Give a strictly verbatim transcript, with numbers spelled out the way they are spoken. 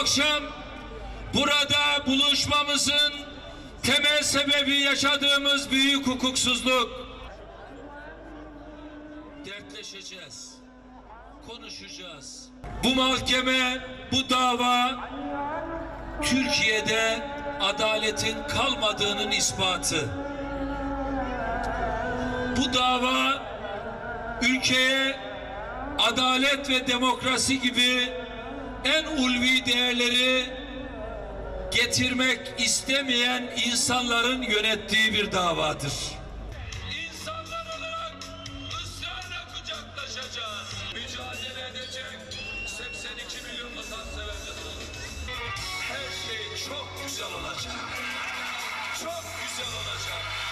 akşam burada buluşmamızın temel sebebi yaşadığımız büyük hukuksuzluk. Dertleşeceğiz, konuşacağız. Bu mahkeme, bu dava Türkiye'de adaletin kalmadığının ispatı. Bu dava ülkeye adalet ve demokrasi gibi en ulvi değerleri getirmek istemeyen insanların yönettiği bir davadır. İnsanlar olarak ısrarla kucaklaşacağız. Mücadele edecek seksen iki milyon vatanseverimiz olur. Her şey çok güzel olacak. Çok güzel olacak.